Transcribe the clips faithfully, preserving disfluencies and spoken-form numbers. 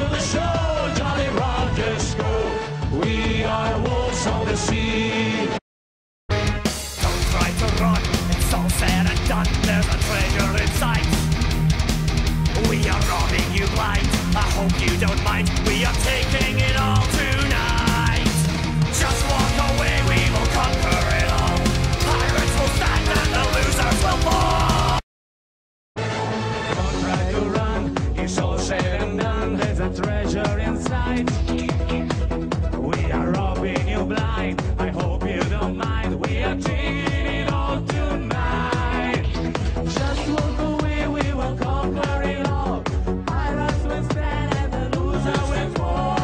steal the show. Jolly Rogers go. We are wolves on the sea. Don't try to run, it's all said and done. There's a treasure in sight. We are robbing you blind. I hope you don't mind. We are taking it all tonight. Just walk away, we will conquer it all. Pirates will stand and the losers will fall. Don't try to run, it's all said and done. There's a treasure inside. We are robbing you blind. I hope you don't mind. We are taking it all tonight. Just walk away, we will conquer it all. Pirates will stand and the loser will fall.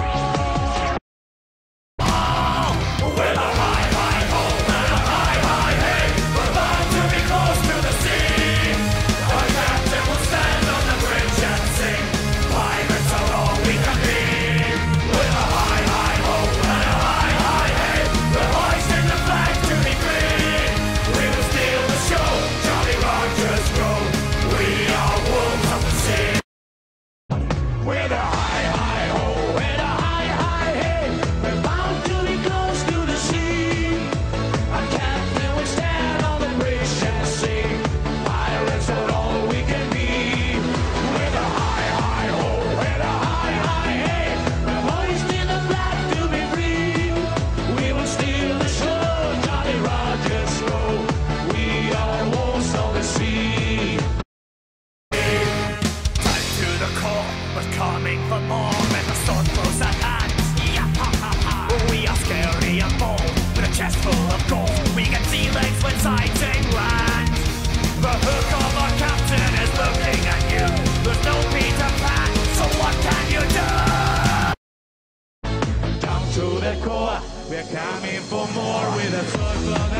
Oh, with a high, high ho, and a high, high hey, we're bound to be close to the sea. Our captain will stand on the bridge and sing, pirates are all we can be. With a high, high ho, and a high, high hey, we're hoisting the flag to be free. We will steal the show, Jolly Rogers go. We are wolves of the sea. With a high, high ho, with a high, high hey, we're bound to be close to the sea. Our captain will stand on the bridge and sing, pirates are all we can be. With a high, high ho, with a high, high hey, we're hoisting the flag to be free. We will steal the show, Jolly Rogers go. We are wolves of the sea. Time to the core, we're coming for more. And the sword close at hand. Yeah, ha ha ha. We are scary and bold, with a chest full of gold. We can see legs when sighting land. The hook of our captain is looking at you. There's no Peter Pan, so what can you do? Down to the core, we're coming for more with a sword for the